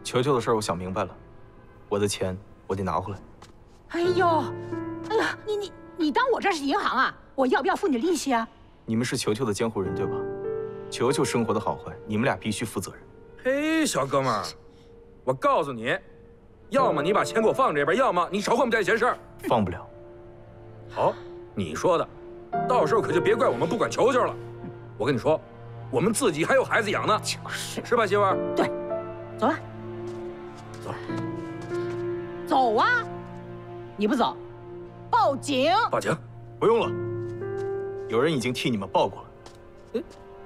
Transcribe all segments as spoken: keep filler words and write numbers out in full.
球球的事我想明白了，我的钱我得拿回来。 哎呦，哎呀，你你你当我这是银行啊？我要不要付你利息啊？ 你们是球球的监护人对吧？球球生活的好坏，你们俩必须负责任。 嘿，小哥们儿，我告诉你，要么你把钱给我放这边，要么你少管我们家闲事儿。 放不了。 好，你说的，到时候可就别怪我们不管球球了。我跟你说，我们自己还有孩子养呢， 就是， 是吧，媳妇儿？ 对，走吧， 走， 走啊！你不走，报警！ 报警！ 不用了，有人已经替你们报过了。 哎，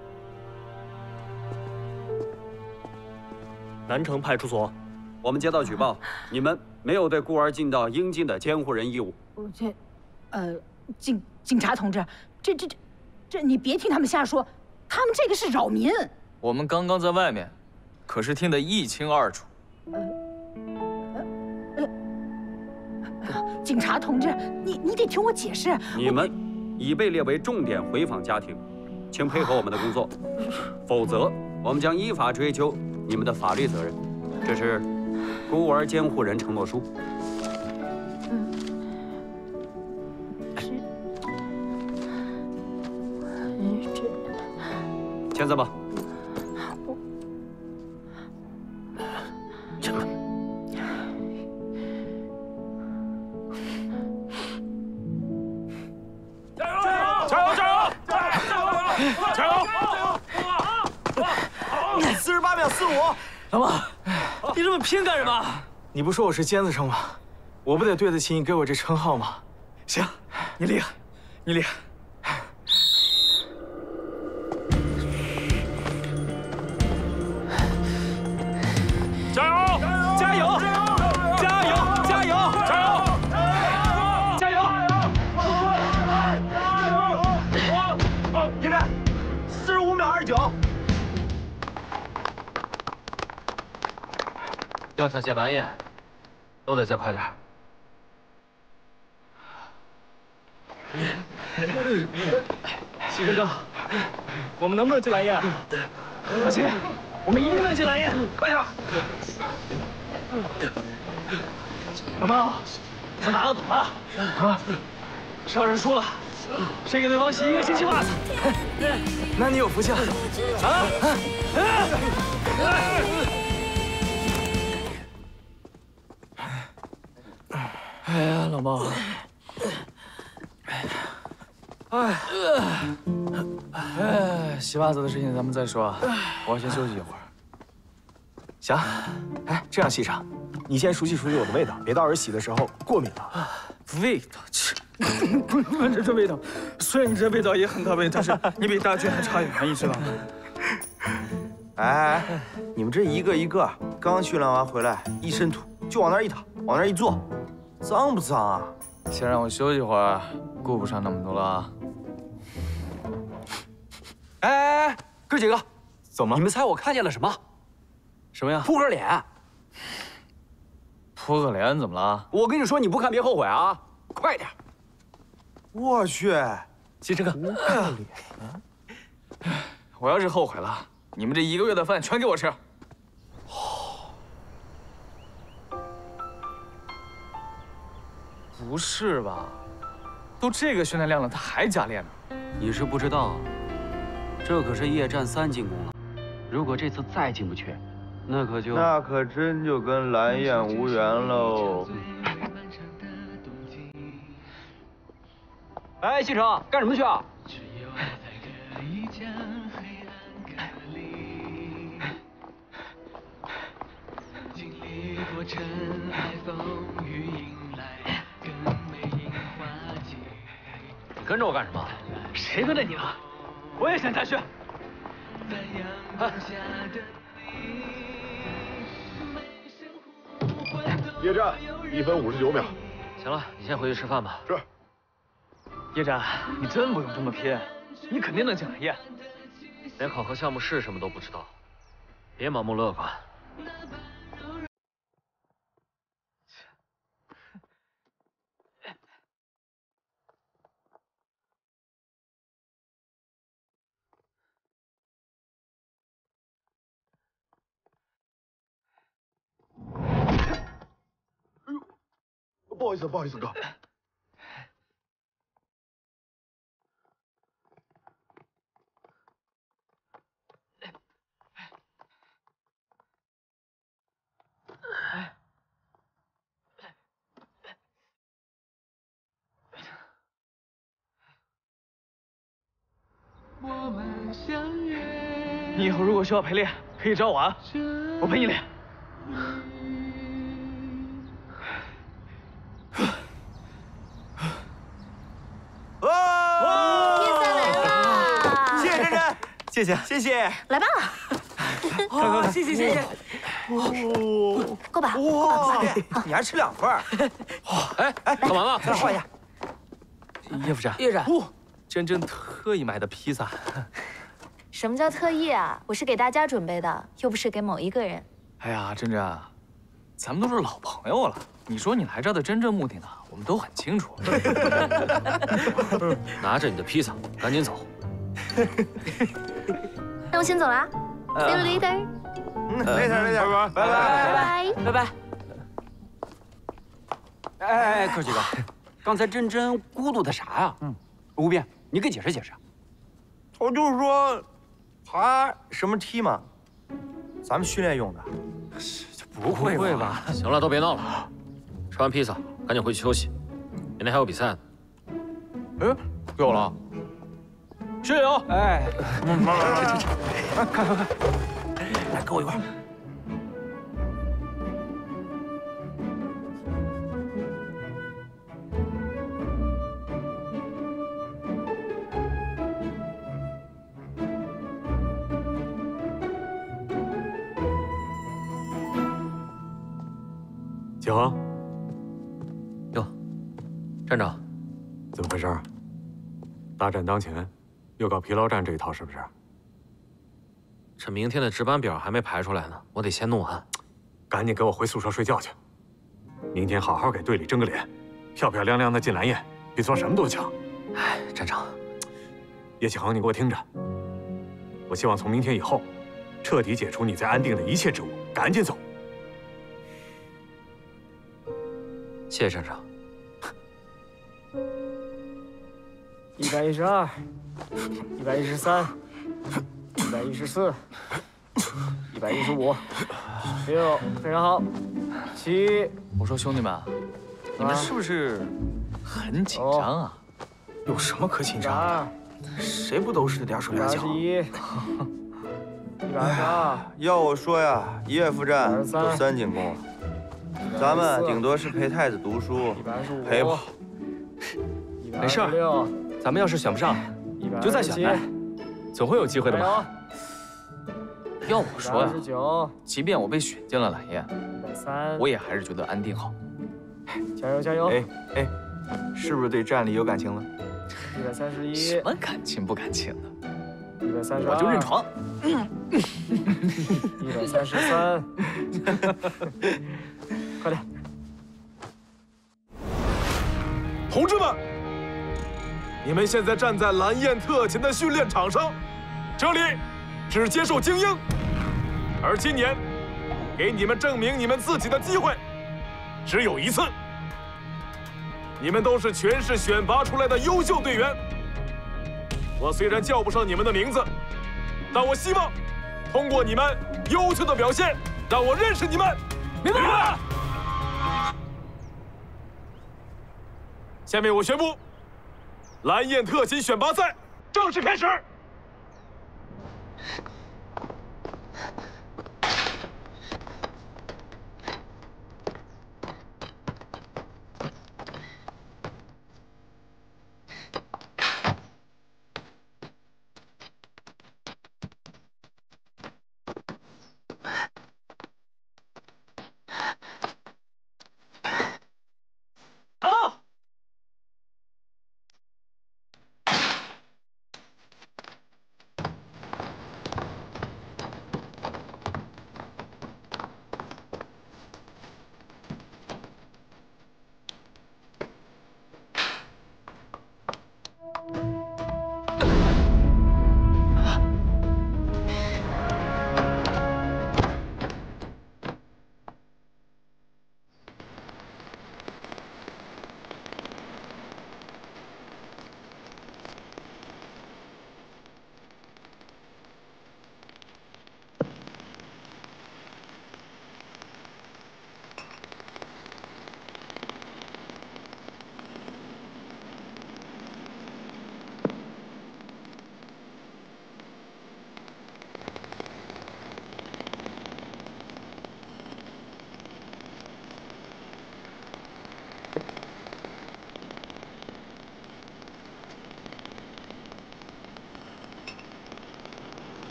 南城派出所，我们接到举报，你们没有对孤儿尽到应尽的监护人义务。 我这，呃，警警察同志，这这这，这你别听他们瞎说，他们这个是扰民。 我们刚刚在外面，可是听得一清二楚。 呃，呃，呃，警察同志，你你得听我解释。 你们已被列为重点回访家庭，请配合我们的工作，否则我们将依法追究你们的法律责任。这是孤儿监护人承诺书。 嗯，是，这， 签字吧。 签吧。加油！加油！加油！加油！加油！ 四十八秒四五。 老马，你这么拼干什么？ 你不说我是尖子生吗？我不得对得起你给我这称号吗？ 行，你厉害，你厉害。 加油！ 加油！加油！加油！ 加油！ 加油！ 停战！四十五秒二十九。 调查解完业，都得再快点。 西哥哥，我们能不能进蓝燕？放心，我们一定能进蓝燕。快点！小猫，从哪都走了啊？上人说了，谁给对方洗一个星期袜子？ 那你有福气了。 啊！哎呀，老猫，哎，哎，洗袜子的事情咱们再说，我要先休息一会儿。 行，哎，这样，西厂，你先熟悉熟悉我的味道，别到时候洗的时候过敏了。 味道，切，这这味道，虽然你这味道也很到位，但是你比大军还差远，你知道吗？ 哎，你们这一个一个刚训练完回来，一身土，就往那儿一躺，往那儿一坐，脏不脏啊？ 先让我休息会儿，顾不上那么多了啊。 哎哎哎，哥几个， 怎么了？ 你们猜我看见了什么？什么呀？扑克脸。 扑克脸怎么了？ 我跟你说，你不看别后悔啊！快点。 我去， 西城哥， 扑克脸。 我要是后悔了，你们这一个月的饭全给我吃。不是吧？都这个训练量了，他还假练呢？ 你是不知道，这可是夜战三进攻了。如果这次再进不去，那可就那可真就跟蓝焰无缘喽。 哎，西城，干什么去啊？ 你跟着我干什么？ 谁跟着你了？我也想下去。啊夜战一分五十九秒。 行了，你先回去吃饭吧。 是。 叶战，你真不用这么拼，你肯定能进蓝焰。 连考核项目是什么都不知道，别盲目乐观。 不好意思，不好意思，哥。 你以后如果需要陪练，可以找我啊，我陪你练。 哇！ 披萨来啦！ 谢谢珍珍，谢谢谢谢。 来吧， 哦，谢谢谢谢。 过吧， 哇，你还吃两份儿？ 哎哎，干嘛呢？ 咱俩换一下。 叶副站， 叶站， 珍珍特意买的披萨。 什么叫特意啊？我是给大家准备的，又不是给某一个人。 哎呀，珍珍啊，咱们都是老朋友了，你说你来这儿的真正目的呢，我们都很清楚。 拿着你的披萨，赶紧走。 那我先走了 ，See you later。 嗯，later later，拜拜拜拜拜拜。 哎哎哎，哥几个，刚才珍珍咕嘟的啥呀？嗯，吴斌，你给解释解释。 我就是说，爬什么梯嘛，咱们训练用的。 不会吧？ 行了，都别闹了。吃完披萨，赶紧回去休息。明天还有比赛呢。 哎，有了。室友， 哎， 快快快，来跟我一块儿。 景恒， 哟，站长， 怎么回事？大战当前，又搞疲劳战这一套是不是？ 这明天的值班表还没排出来呢，我得先弄完。 赶紧给我回宿舍睡觉去。明天好好给队里争个脸，漂漂亮亮的进蓝焰，比做什么都强。 哎，站长， 叶启恒，你给我听着，我希望从明天以后，彻底解除你在安定的一切职务，赶紧走。 谢谢站长。 一百一十二，一百一十三，一百一十四，一百一十五，六，非常好。七， 我说兄弟们，你们是不是很紧张啊？ 有什么可紧张的？谁不都是俩手俩脚？ 一，一百二十二。 要我说呀，一月副战都三进宫了。咱们顶多是陪太子读书，陪吧。 没事儿，咱们要是选不上，就再选呗，总会有机会的吧？要我说呀，即便我被选进了蓝焰，我也还是觉得安定好。 加油加油！ 哎哎，是不是对战里有感情了？ 一百三十一。 什么感情不感情的？ 一百三十二。 我就认床。 一百三十三。快点！ 同志们，你们现在站在蓝焰特勤的训练场上，这里只接受精英，而今年给你们证明你们自己的机会只有一次。你们都是全市选拔出来的优秀队员，我虽然叫不上你们的名字，但我希望通过你们优秀的表现，让我认识你们。明白吗？下面我宣布，蓝焰特勤选拔赛正式开始。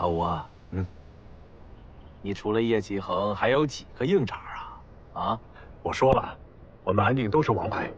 老吴啊，嗯，你除了叶继恒，还有几个硬茬啊？啊， 我说了，我们安定都是王牌。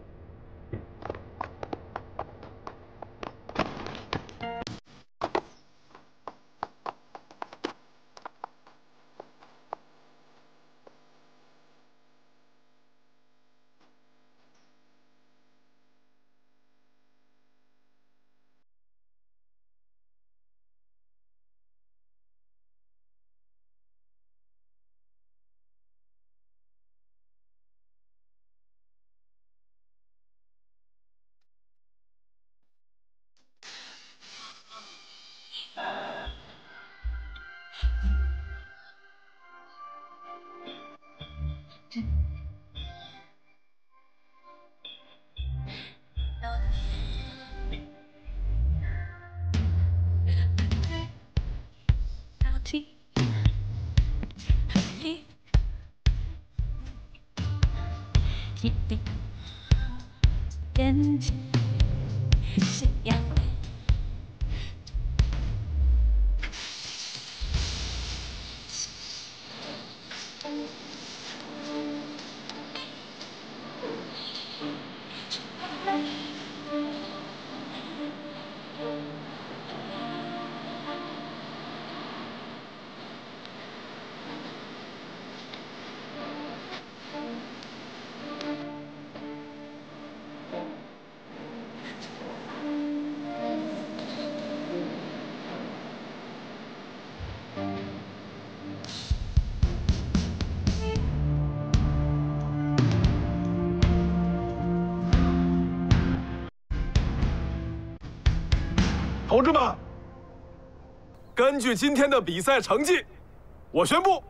同志们，根据今天的比赛成绩，我宣布，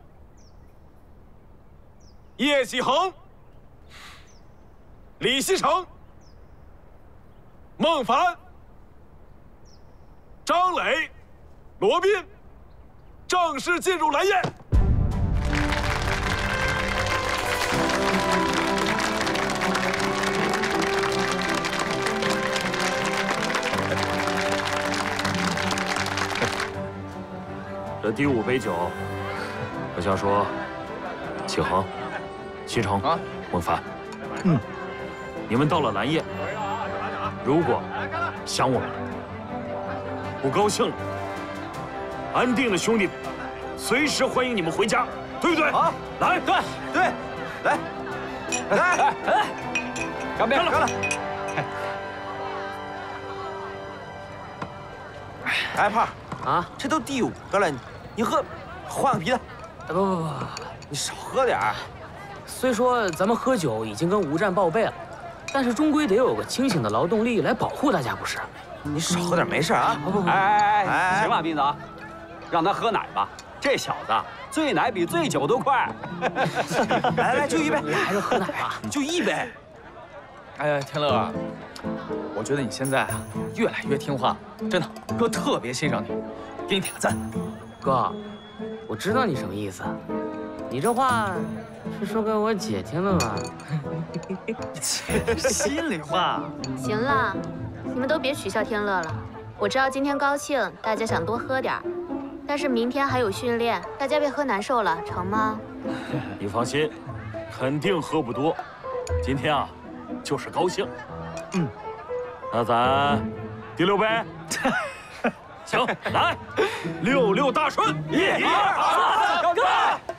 叶启恒、李希成、孟凡、张磊、罗宾正式进入蓝焰。 这第五杯酒，我想说，启恒、西城啊、孟凡，嗯，你们到了蓝焰，如果想我们了，不高兴了，安定的兄弟随时欢迎你们回家，对不对？ 好， 来， 对对，来，来来，干杯！干了！哎，胖啊，这都第五个了，你你喝，换个别的。 不不不， 你少喝点儿。 虽说咱们喝酒已经跟吴战报备了，但是终归得有个清醒的劳动力来保护大家，不是？ 你少喝点没事啊。 不不不，哎哎哎，行了，斌子，让他喝奶吧。这小子醉奶比醉酒都快。 来来，就一杯， 还是喝奶吧， 就一杯。 哎，天乐啊，我觉得你现在啊越来越听话，真的，哥特别欣赏你，给你点个赞。 哥，我知道你什么意思，你这话是说给我姐听的吧？ 心里话。 行了，你们都别取笑天乐了。我知道今天高兴，大家想多喝点儿，但是明天还有训练，大家别喝难受了，成吗？ 你放心，肯定喝不多。今天啊，就是高兴。嗯，那咱第六杯。行，来，六六大顺，一、二、三，干杯！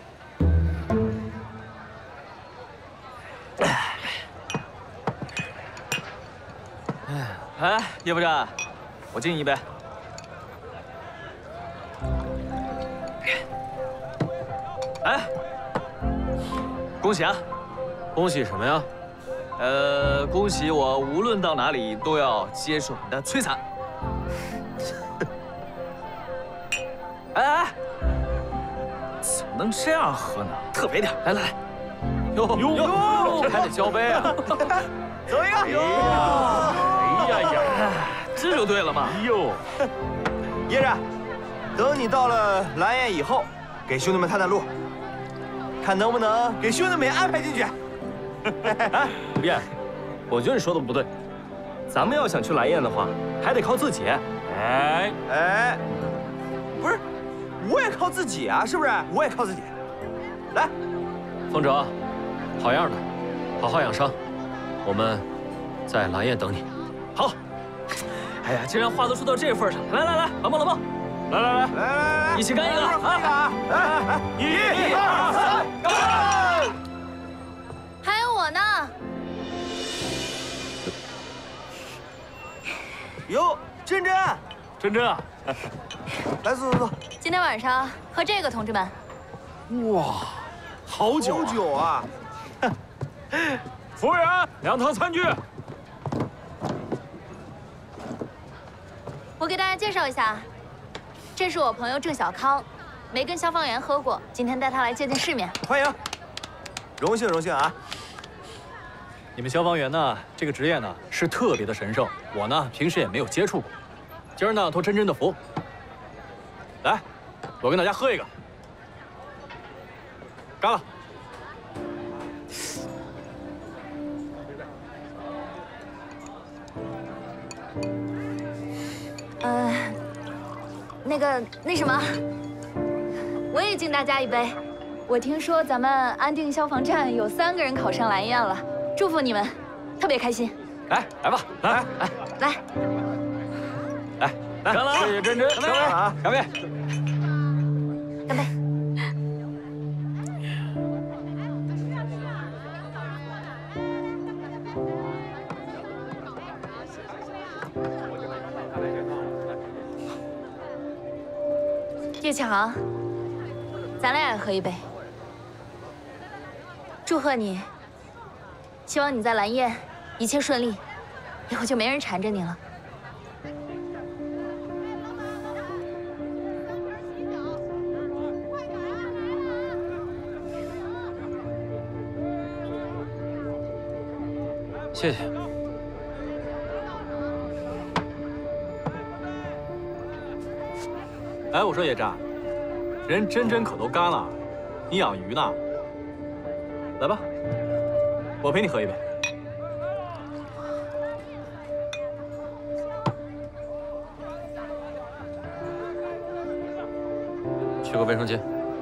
哎，叶副战，我敬你一杯。哎，恭喜啊！ 恭喜什么呀？ 呃，恭喜我无论到哪里都要接受你的摧残。哎哎，怎么能这样喝呢？特别点，来来来，哟哟，还得交杯啊！ 走一个！ 哎呀呀，这就对了嘛！ 哎呦， 叶战，等你到了蓝焰以后，给兄弟们探探路，看能不能给兄弟们安排进去。 哎，不变，我觉得你说的不对，咱们要想去蓝焰的话，还得靠自己。 哎哎，不是， 我也靠自己啊，是不是？我也靠自己。来， 风哲，好样的，好好养伤，我们在蓝燕等你。 好。哎呀，既然话都说到这份上，来来来，老孟老孟，来来来来来来，一起干一个啊！ 来来来，一、二、三，干！ 还有我呢。 哟，珍珍， 珍珍啊， 来坐坐坐。 今天晚上喝这个，同志们。 哇，好酒！ 好酒啊！ 服务员，两套餐具。 我给大家介绍一下，这是我朋友郑小康，没跟消防员喝过，今天带他来见见世面。 欢迎，荣幸荣幸啊！ 你们消防员呢，这个职业呢是特别的神圣，我呢平时也没有接触过，今儿呢托珍珍的福，来，我跟大家喝一个，干了！ 呃，那个那什么，我也敬大家一杯。我听说咱们安定消防站有三个人考上蓝燕了，祝福你们，特别开心。 来来吧，来来来来来，干了！谢谢珍珍，干杯啊！干杯！ 干杯！叶启航，咱俩也喝一杯。祝贺你，希望你在蓝燕一切顺利，以后就没人缠着你了。 谢谢。 哎，我说叶战，人珍珍可都干了，你养鱼呢？来吧，我陪你喝一杯。 去个卫生间。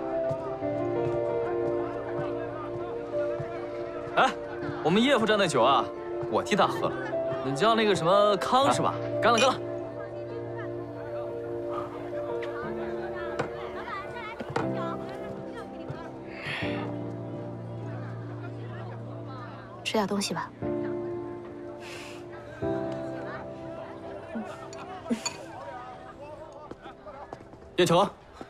哎，我们叶副站的酒啊，我替他喝了。你叫那个什么康是吧？干了干了。 吃点东西吧。 叶成，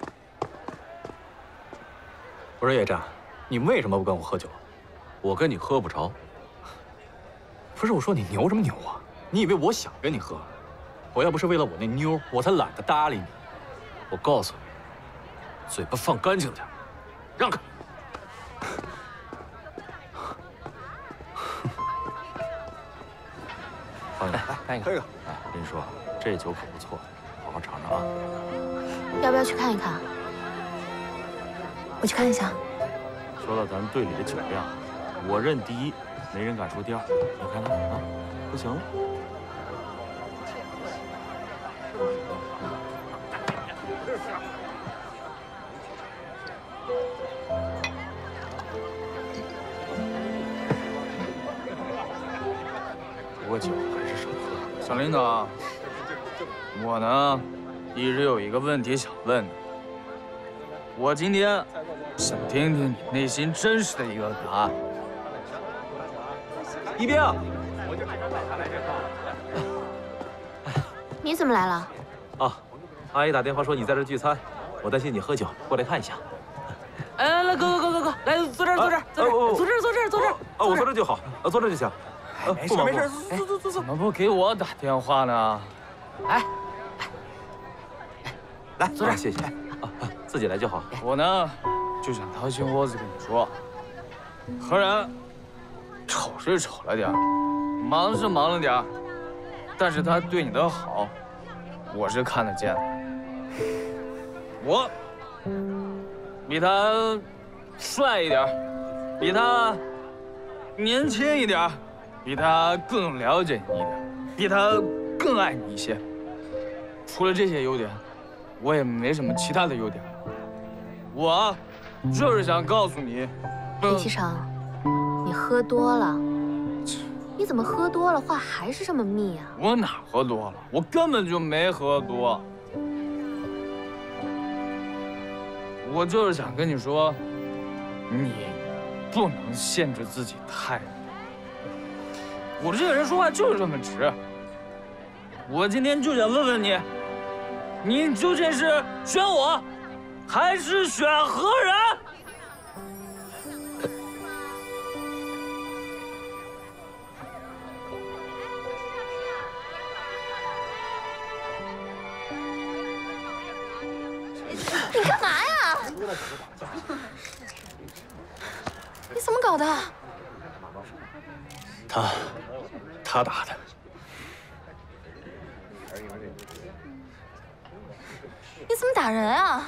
我说叶战，你为什么不跟我喝酒？ 我跟你喝不着。 不是，我说你牛什么牛啊？你以为我想跟你喝？我要不是为了我那妞，我才懒得搭理你。 我告诉你，嘴巴放干净点，让开。 朋友，来干一个， 喝一个。 哎，我跟你说，这酒可不错，好好尝尝啊。 要不要去看一看？我去看一下。 说到咱队里的酒量，我认第一，没人敢说第二。你看看啊，不行了。 不过酒还是少喝。小领导，我呢，一直有一个问题想问你。我今天想听听你内心真实的一个答案。 一冰， 你怎么来了？ 啊，阿姨打电话说你在这聚餐，我担心你喝酒，过来看一下。 哎，来，哥哥哥哥哥，来坐这儿，坐这儿，坐这儿，坐这儿，坐这儿，坐这儿。 啊，我坐这就好，啊，坐这就行。 没事没事，坐坐坐坐。怎么不给我打电话呢？哎， 来坐这儿，谢谢。啊啊，自己来就好。 我呢，就想掏心窝子跟你说，何然丑是丑了点儿，忙是忙了点儿，但是他对你的好，我是看得见的。我比他帅一点，比他年轻一点，比他更了解你一点，比他更爱你一些。除了这些优点，我也没什么其他的优点。 我就是想告诉你， 李启成，你喝多了。你怎么喝多了话还是这么密啊？ 我哪喝多了？我根本就没喝多。我就是想跟你说，你不能限制自己太多。我这个人说话就是这么直。我今天就想问问你，你究竟是选我，还是选何人？ 你干嘛呀？你怎么搞的？ 他，他打的。 你怎么打人啊？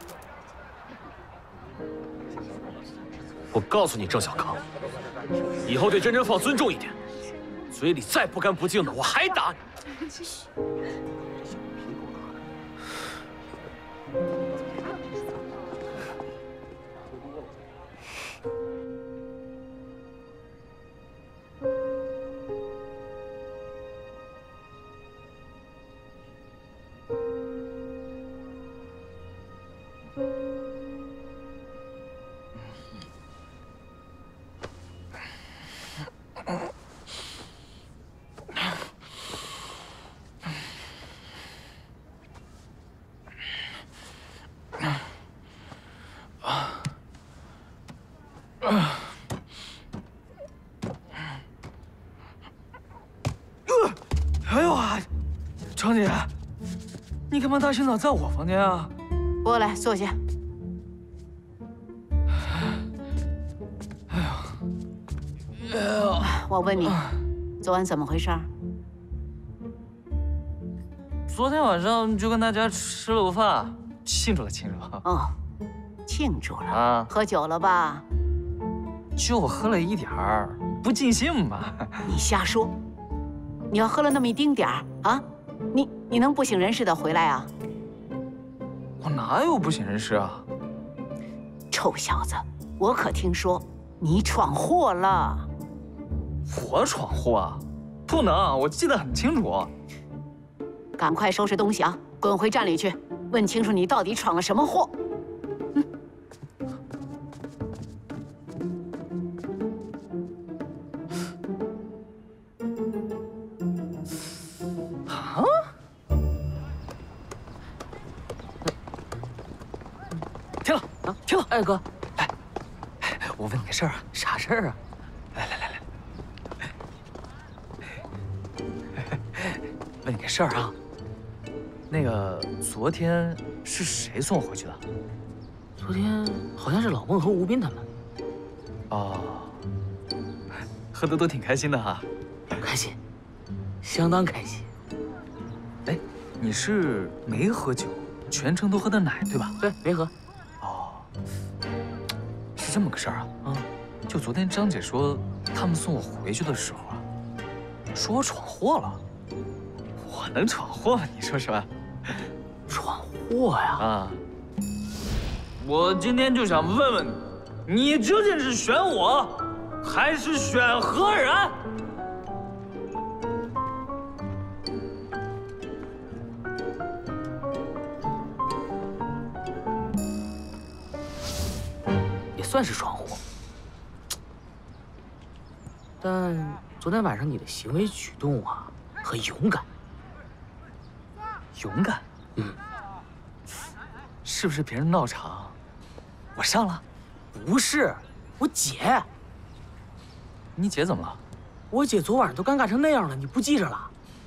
我告诉你，郑小刚，以后对真真放尊重一点，嘴里再不干不净的，我还打你。 哎呦啊，程姐，你干嘛大清早在我房间啊？ 过来坐下。 哎呦， 我问你，昨晚怎么回事？ 昨天晚上就跟大家吃了个饭，庆祝了庆祝。 哦，庆祝了啊？ 喝酒了吧？ 就我喝了一点儿，不尽兴嘛。 你瞎说！你要喝了那么一丁点儿啊，你你能不省人事的回来啊？ 我哪有不省人事啊？ 臭小子，我可听说你闯祸了。 我闯祸啊？不能，我记得很清楚。 赶快收拾东西啊，滚回站里去，问清楚你到底闯了什么祸。嗯。 啊？停了啊！停了！哎哥，来，我问你个事儿啊，啥事儿啊？来来来来，问你个事儿啊。那个昨天是谁送我回去的？ 昨天好像是老孟和吴斌他们。 哦，喝的都挺开心的哈。 开心，相当开心。 哎，你是没喝酒，全程都喝的奶对吧？ 对，没喝。 哦，是这么个事儿啊。啊，就昨天张姐说他们送我回去的时候啊，说我闯祸了。我能闯祸吗？你说是吧？ 闯祸呀！ 啊！我今天就想问问你，你究竟是选我，还是选何然？ 也算是闯祸，但昨天晚上你的行为举动啊，很勇敢。 勇敢？嗯。是不是别人闹场，我上了？ 不是，我姐。 你姐怎么了？ 我姐昨晚上都尴尬成那样了，你不记着了？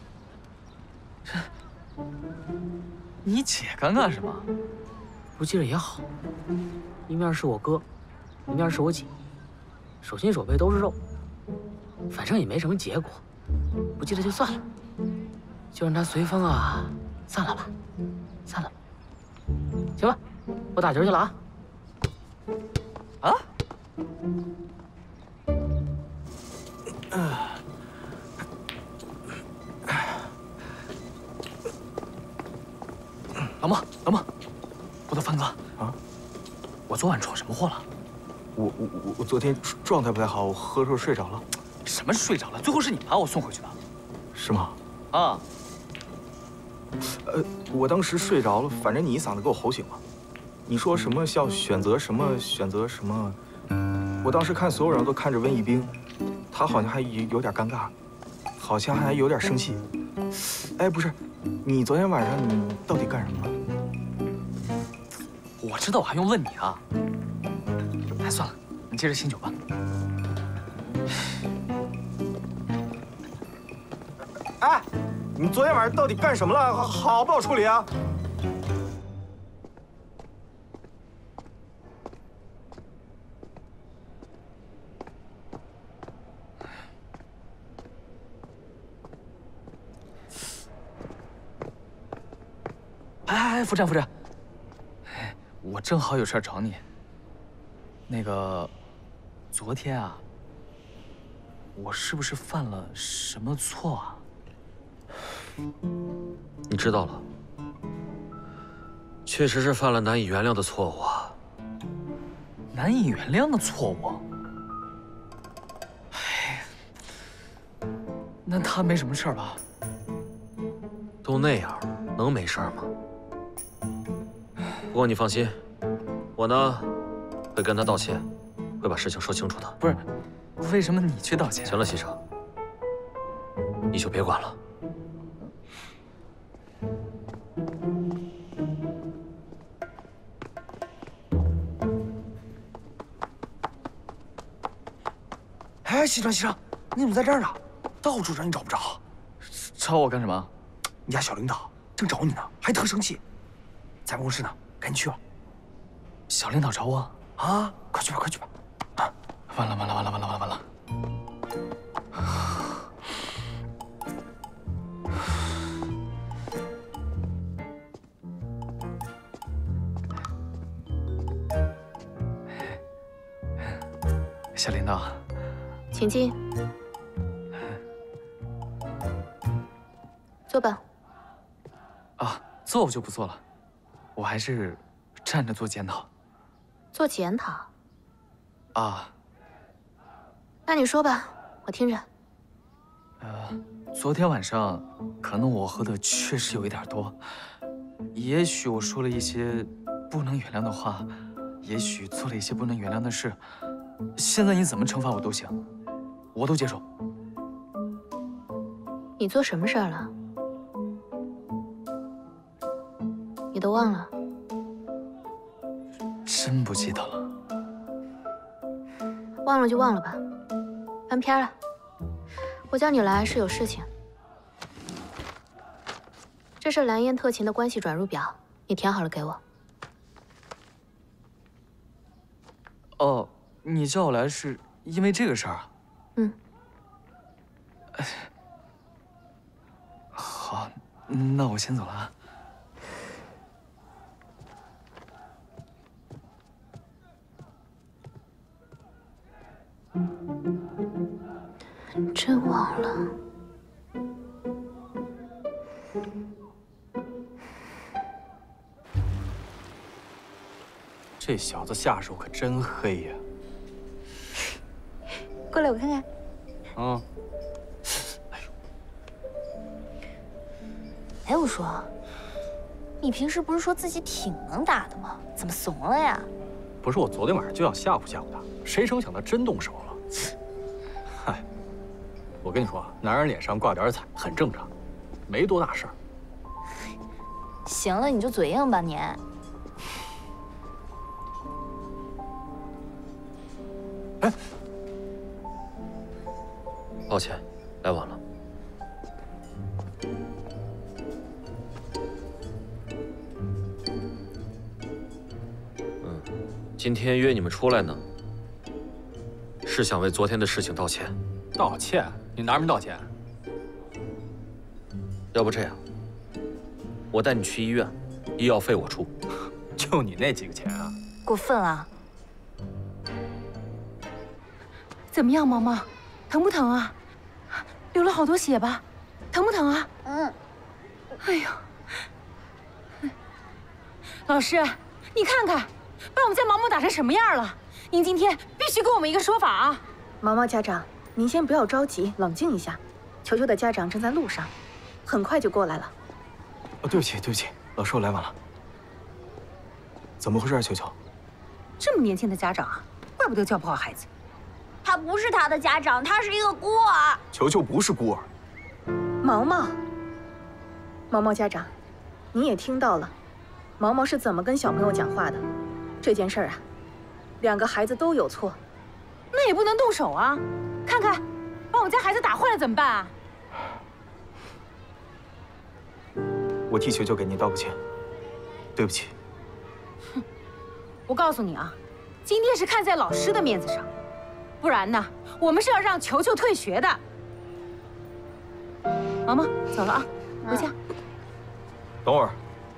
你姐尴尬什么？ 不记着也好。一面是我哥，一面是我姐，手心手背都是肉，反正也没什么结果，不记得就算了，就让它随风啊，散了吧，散了吧。行吧，我打球去了啊。 啊？老孟，老孟，我的帆哥啊， 我昨晚闯什么祸了？ 我我我我昨天状态不太好，我喝着睡着了。 什么睡着了？最后是你把我送回去的， 是吗？ 啊。 呃，我当时睡着了，反正你一嗓子给我吼醒了。你说什么要选择什么选择什么？我当时看所有人都看着温一冰，他好像还有有点尴尬，好像还有点生气。哎，不是，你昨天晚上你到底干什么了？ 我知道，我还用问你啊？哎，算了，你接着醒酒吧。 哎，你昨天晚上到底干什么了？好好不好处理啊？ 哎哎，夫人夫人，哎，我正好有事找你。那个，昨天啊，我是不是犯了什么错啊？ 你知道了，确实是犯了难以原谅的错误啊。 难以原谅的错误？哎，那他没什么事吧？ 都那样，能没事吗？不过你放心，我呢会跟他道歉，会把事情说清楚的。 不是，为什么你去道歉？ 行了，西城，你就别管了。 哎，西城西城，你怎么在这儿呢？到处找你找不着。 找我干什么？ 你家小领导正找你呢，还特生气，在办公室呢，赶紧去吧。 小领导找我啊，快去吧，快去吧！啊， 完了完了完了完了完了完了！小领导， 请进，坐吧。 啊，坐我就不坐了，我还是站着做检讨。 做检讨？ 啊。 那你说吧，我听着。 呃，昨天晚上可能我喝的确实有一点多，也许我说了一些不能原谅的话，也许做了一些不能原谅的事。现在你怎么惩罚我都行，我都接受。 你做什么事儿了？你都忘了？ 真不记得了。 忘了就忘了吧，翻篇了。我叫你来是有事情。这是蓝焰特勤的关系转入表，你填好了给我。 哦。你叫我来是因为这个事儿啊？ 嗯。 好，那我先走了啊。 真忘了。 这小子下手可真黑呀！ 过来，我看看。 嗯。 哎呦！哎，我说，你平时不是说自己挺能打的吗？怎么怂了呀？ 不是，我昨天晚上就要吓唬吓唬他，谁成想他真动手了。嗨，我跟你说啊，男人脸上挂点彩很正常，没多大事儿。 行了，你就嘴硬吧你。 哎。 抱歉，来晚了。嗯，今天约你们出来呢，是想为昨天的事情道歉。 道歉？你拿什么道歉？ 要不这样，我带你去医院，医药费我出。 就你那几个钱啊？ 过分了。 怎么样，毛毛？疼不疼啊？流了好多血吧？疼不疼啊？嗯。哎呦，老师，你看看， 把我们家毛毛打成什么样了？您今天必须给我们一个说法啊！ 毛毛家长，您先不要着急，冷静一下。球球的家长正在路上，很快就过来了。 哦，对不起，对不起，老师，我来晚了。怎么回事啊，球球？ 这么年轻的家长啊，怪不得教不好孩子。 他不是他的家长，他是一个孤儿。 球球不是孤儿。 毛毛，毛毛家长，你也听到了，毛毛是怎么跟小朋友讲话的？这件事儿啊，两个孩子都有错， 那也不能动手啊！看看，把我们家孩子打坏了怎么办啊？ 我替球球给您道个歉，对不起。 哼，我告诉你啊，今天是看在老师的面子上，不然呢，我们是要让球球退学的。毛毛，走了啊，回家。 等会儿，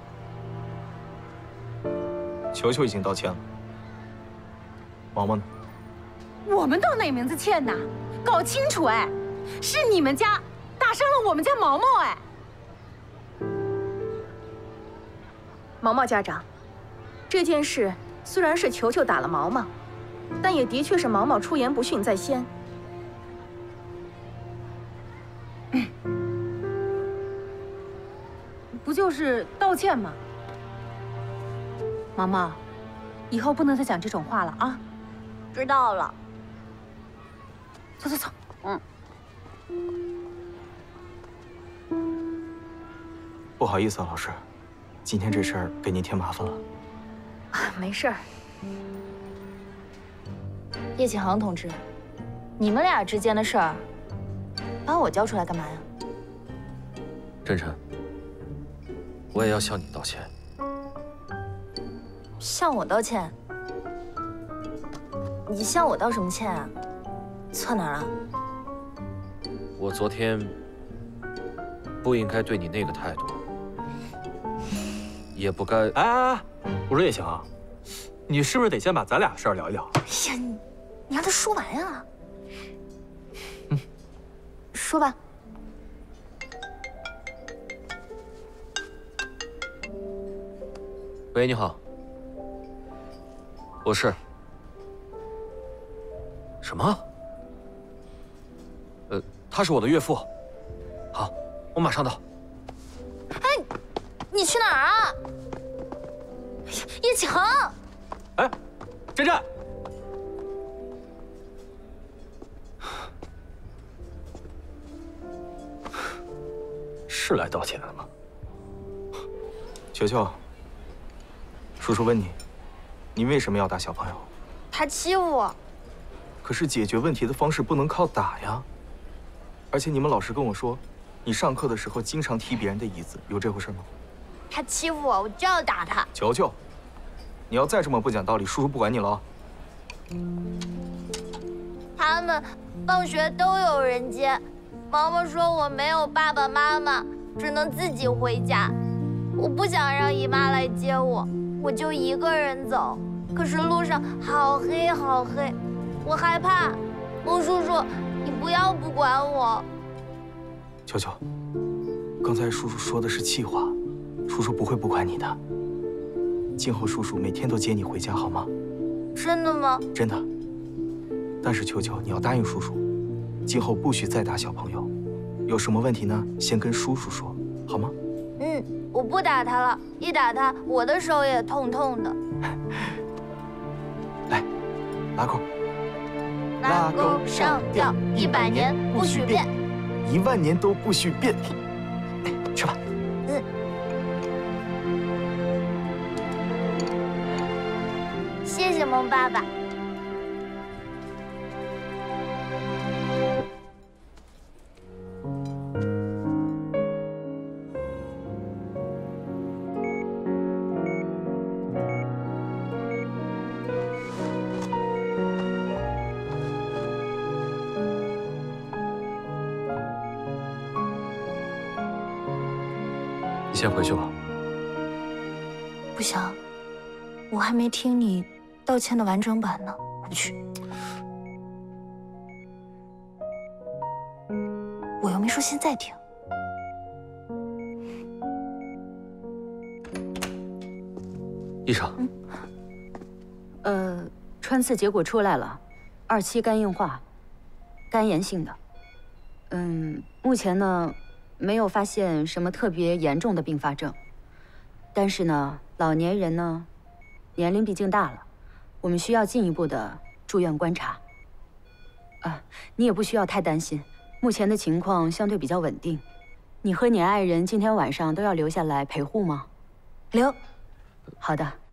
球球已经道歉了，毛毛呢？ 我们道哪门子歉呐？搞清楚哎，是你们家打伤了我们家毛毛哎。 毛毛家长，这件事虽然是球球打了毛毛，但也的确是毛毛出言不逊在先。 不就是道歉吗？毛毛，以后不能再讲这种话了啊！ 知道了。 走走走。 嗯。 不好意思啊，老师，今天这事儿给您添麻烦了。 啊，没事儿。 叶启航同志，你们俩之间的事儿，把我叫出来干嘛呀？ 真真。我也要向你道歉。 向我道歉？你向我道什么歉啊？错哪儿了？ 我昨天不应该对你那个态度，也不该…… 哎哎哎！我说叶启航，你是不是得先把咱俩事儿聊一聊？ 哎呀，你你让他说完啊！嗯，说吧。 喂，你好，我是。什么？呃，他是我的岳父。好，我马上到。 哎，你去哪儿啊？叶启航。 哎，真真。 是来道歉的吗？球球。叔叔问你，你为什么要打小朋友？ 他欺负我。 可是解决问题的方式不能靠打呀。而且你们老师跟我说，你上课的时候经常踢别人的椅子，有这回事吗？ 他欺负我，我就要打他。 球球，你要再这么不讲道理，叔叔不管你了啊。 他们放学都有人接，毛毛说我没有爸爸妈妈，只能自己回家。我不想让姨妈来接我。我就一个人走，可是路上好黑好黑，我害怕。翁叔叔，你不要不管我。 球球，刚才叔叔说的是气话，叔叔不会不管你的。今后叔叔每天都接你回家，好吗？ 真的吗？ 真的。但是球球，你要答应叔叔，今后不许再打小朋友。有什么问题呢？先跟叔叔说，好吗？ 嗯。我不打他了，一打他，我的手也痛痛的。 来，拉钩。 拉钩上吊，一百年不许变， 一万年都不许变。吃吧。 嗯。谢谢萌爸爸。 你先回去吧。 不行，我还没听你道歉的完整版呢，我不去。我又没说现在听。 医生， 嗯、 呃，穿刺结果出来了，二期肝硬化，肝炎性的。嗯，目前呢，没有发现什么特别严重的并发症。但是呢，老年人呢，年龄毕竟大了，我们需要进一步的住院观察。啊，你也不需要太担心，目前的情况相对比较稳定。你和你爱人今天晚上都要留下来陪护吗？ 留。 好的。